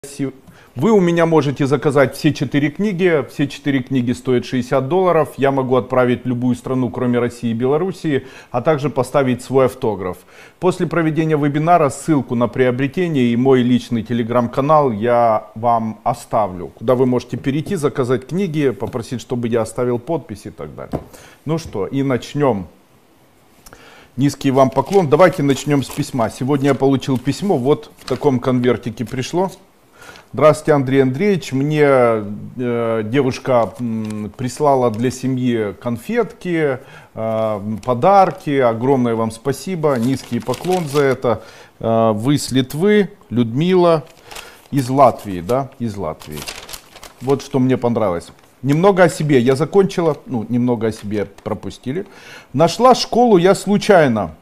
Вы у меня можете заказать все 4 книги. Все 4 книги стоят $60. Я могу отправить в любую страну, кроме России и Белоруссии, а также поставить свой автограф. После проведения вебинара ссылку на приобретение и мой личный телеграм-канал я вам оставлю, куда вы можете перейти, заказать книги, попросить, чтобы я оставил подпись и так далее. Ну что, и начнем. Низкий вам поклон. Давайте начнем с письма. Сегодня я получил письмо, вот в таком конвертике пришло. Здравствуйте, Андрей Андреевич. Мне девушка прислала для семьи конфетки, подарки. Огромное вам спасибо. Низкий поклон за это. Вы с Литвы, Людмила, из Латвии, да? Из Латвии. Вот что мне понравилось. Немного о себе. Я закончила, немного о себе пропустили. Нашла школу я случайно.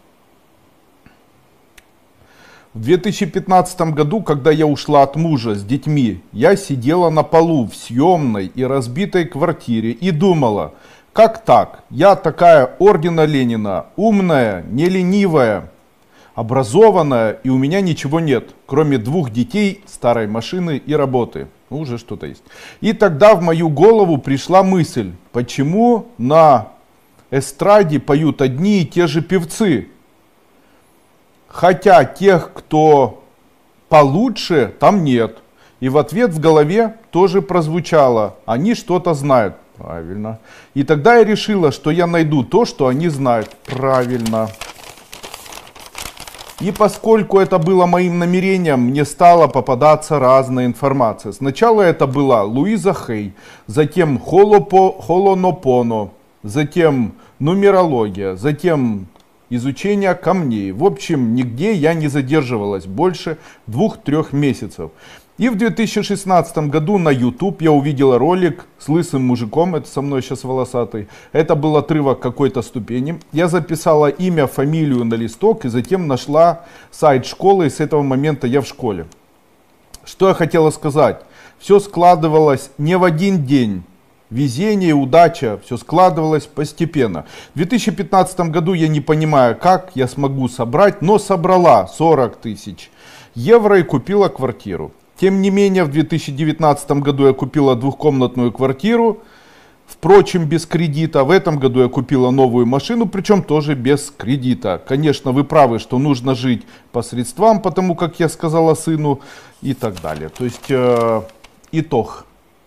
В 2015 году, когда я ушла от мужа с детьми, я сидела на полу в съемной и разбитой квартире и думала, как так? Я такая ордена Ленина, умная, не ленивая, образованная, и у меня ничего нет, кроме 2 детей, старой машины и работы. Уже что-то есть. И тогда в мою голову пришла мысль, почему на эстраде поют одни и те же певцы? Хотя тех, кто получше, там нет. И в ответ в голове тоже прозвучало, они что-то знают. Правильно. И тогда я решила, что я найду то, что они знают. Правильно. И поскольку это было моим намерением, мне стала попадаться разная информация. Сначала это была Луиза Хей, затем Холонопоно, затем нумерология, затем изучение камней. В общем, нигде я не задерживалась больше 2-3 месяцев. И в 2016 году на YouTube я увидела ролик с лысым мужиком, это со мной сейчас волосатый. Это был отрывок какой-то ступени. Я записала имя, фамилию на листок и затем нашла сайт школы, и с этого момента я в школе. Что я хотела сказать? Все складывалось не в один день. Везение, удача, все складывалось постепенно. В 2015 году я не понимаю, как я смогу собрать, но собрала 40 тысяч евро и купила квартиру. Тем не менее, в 2019 году я купила 2-комнатную квартиру, впрочем, без кредита. В этом году я купила новую машину, причем тоже без кредита. Конечно, вы правы, что нужно жить по средствам, потому как я сказала сыну и так далее. То есть, итог.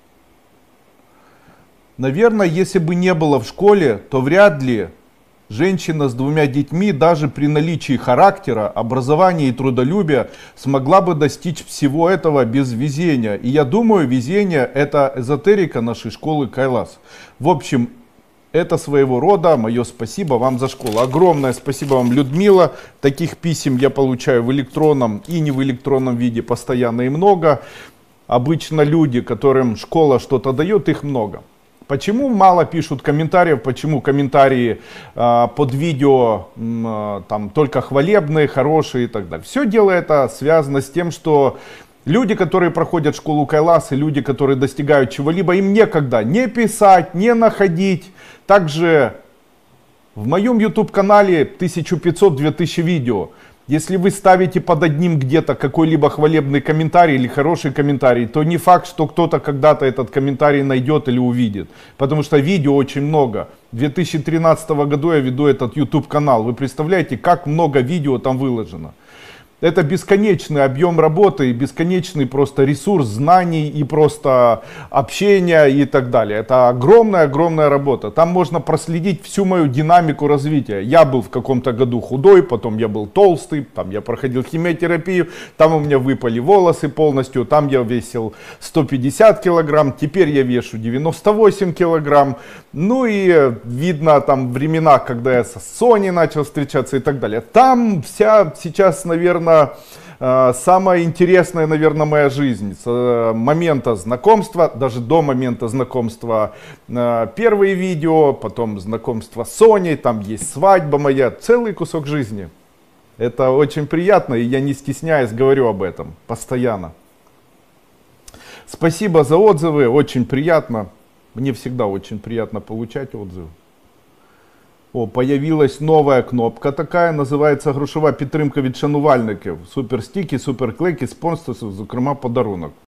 Наверное, если бы не было в школе, то вряд ли женщина с 2 детьми, даже при наличии характера, образования и трудолюбия, смогла бы достичь всего этого без везения. И я думаю, везение — это эзотерика нашей школы Кайлас. В общем, это своего рода мое спасибо вам за школу. Огромное спасибо вам, Людмила. Таких писем я получаю в электронном и не в электронном виде постоянно и много. Обычно люди, которым школа что-то дает, их много. Почему мало пишут комментариев, почему комментарии под видео там только хвалебные, хорошие и так далее. Все дело это связано с тем, что люди, которые проходят школу Кайлас, и люди, которые достигают чего-либо, им некогда не писать, не находить. Также в моем YouTube канале 1500-2000 видео. Если вы ставите под одним где-то какой-либо хвалебный комментарий или хороший комментарий, то не факт, что кто-то когда-то этот комментарий найдет или увидит. Потому что видео очень много. В 2013 году я веду этот YouTube канал. Вы представляете, как много видео там выложено. Это бесконечный объем работы и бесконечный просто ресурс знаний и просто общения и так далее. Это огромная работа. Там можно проследить всю мою динамику развития. Я был в каком-то году худой, потом я был толстый, там я проходил химиотерапию, там у меня выпали волосы полностью, там я весил 150 килограмм, теперь я вешу 98 килограмм. Ну и видно там времена, когда я со Соней начал встречаться и так далее. Там вся сейчас, наверное, самая интересная, наверное, моя жизнь. С момента знакомства, даже до момента знакомства, первые видео, потом знакомство с Соней, там есть свадьба моя, целый кусок жизни. Это очень приятно, и я не стесняюсь, говорю об этом постоянно. Спасибо за отзывы, очень приятно. Мне всегда очень приятно получать отзывы. О, появилась новая кнопка такая, називається грошова підтримка від шанувальників. Суперстіки, суперклейки, спонсорство, зокрема подарунок.